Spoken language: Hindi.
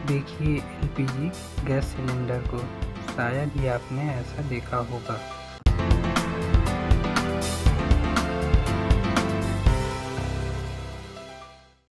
देखिए एलपीजी गैस सिलेंडर को, शायद ही आपने ऐसा देखा होगा।